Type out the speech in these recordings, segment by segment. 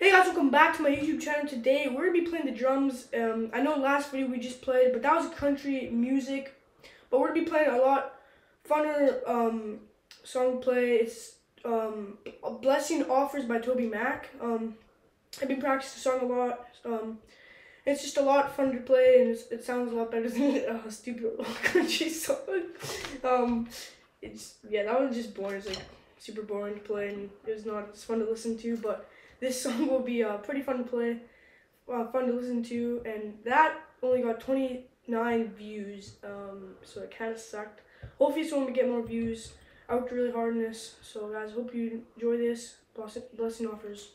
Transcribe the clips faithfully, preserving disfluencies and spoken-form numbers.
Hey guys, welcome back to my YouTube channel. Today we're gonna be playing the drums. Um, I know last video we just played, but that was country music. But we're gonna be playing a lot funner um, song play. It's um, "Blessing Offers" by Toby Mac. Um, I've been practicing the song a lot. Um, it's just a lot fun to play, and it's, it sounds a lot better than a stupid country song. Um, it's yeah, that one's just boring. It's like super boring to play, and it was not as fun to listen to, but this song will be uh, pretty fun to play, uh, fun to listen to, and that only got twenty-nine views, um, so it kind of sucked. Hopefully this one will get more views. I worked really hard on this, so guys, hope you enjoy this. Blessing Offers.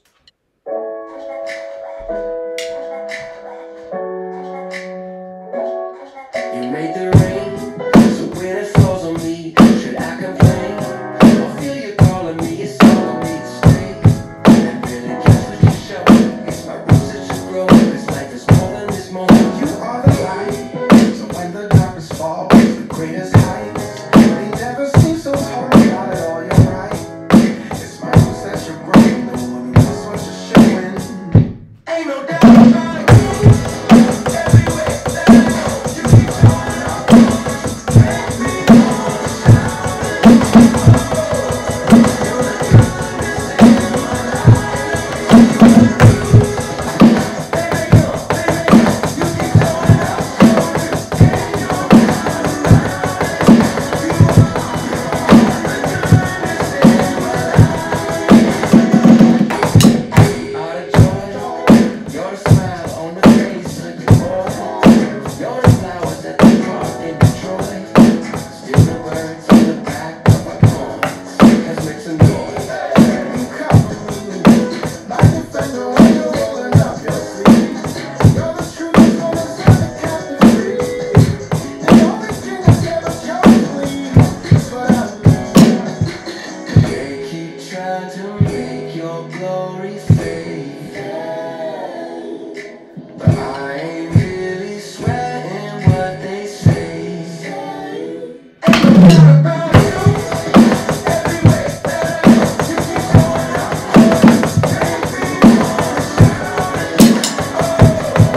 You made the rain, so when it falls on me, should I complain? I feel you calling me, it's all on me to stay. And really just what you show, it's my roots that you grow. This life is more than this moment. You are the light, so when the darkness falls, the greatest heights, they never seem so hard. Got it all, you're right. It's my roots that you're growing, the one that's what you're showing. Ain't no doubt about it. Everywhere that I go, you keep showing up. Make me wanna shout. You're the goodness in my life. Baby girl, baby girl, you keep showing up. In your out of joy, you're the smile on the face of your boy. You're the flowers that they dropped in Detroit. Still the words on the back of my coins, cause make some noise. You come through like a defender when you're rolling up your sleeves. You're the truth on the side of captive free. And all the king that's ever come clean. That's what I mean. They keep trying to make your glory fade, but I ain't really sweating what they say. Ain't no doubt about you. Everywhere that I go, you keep showing up. Make me wanna shout.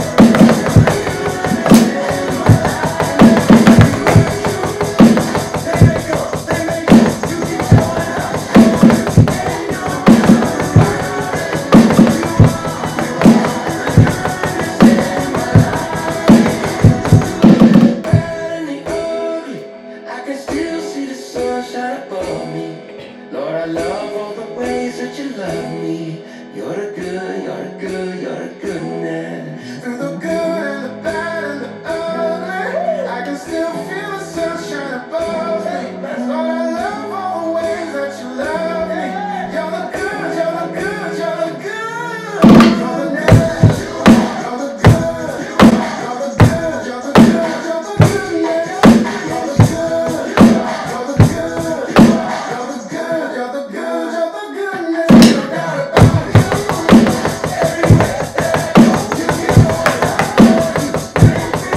Baby girl, baby girl, you keep showing up. In your bad and the ugly, I can still see the sunshine above me. Lord, I love all the ways that you love me. You're the good, you're the good, you're the goodness. Through the good and the bad and the ugly, I can still feel the sunshine above me. Lord, I love all the ways that you love me. You're the good, you're the good, you're the good. You're the good, you're the good, you're the good, you're the good, you're the good, yeah. You're the good, you're the good, you're the good, you're the good, you're the goodness. No doubt about it. Everywhere that I go, you keep showing up. Make me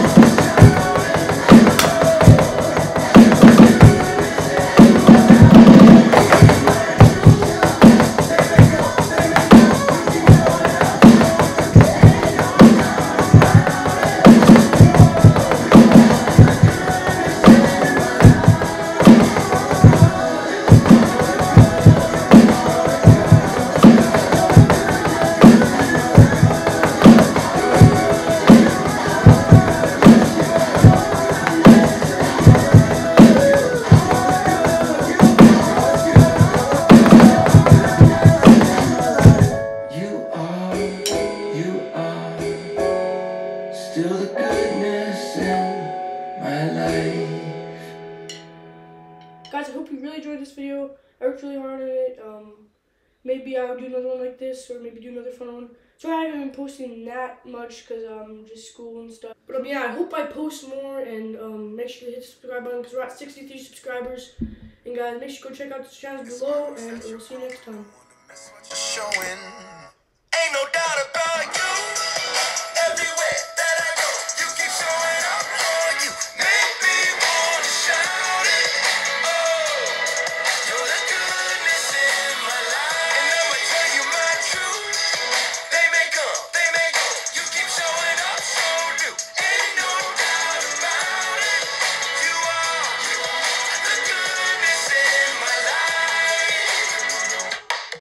You are, you are still the goodness in my life. Guys, I hope you really enjoyed this video. I worked really hard on it. Um, maybe I'll do another one like this, or maybe do another fun one. So I haven't been posting that much because um just school and stuff. But um, yeah, I hope I post more, and um make sure to hit the subscribe button because we're at sixty-three subscribers. And guys, make sure to go check out the channels below, and we'll see you next time. That's what you're showing.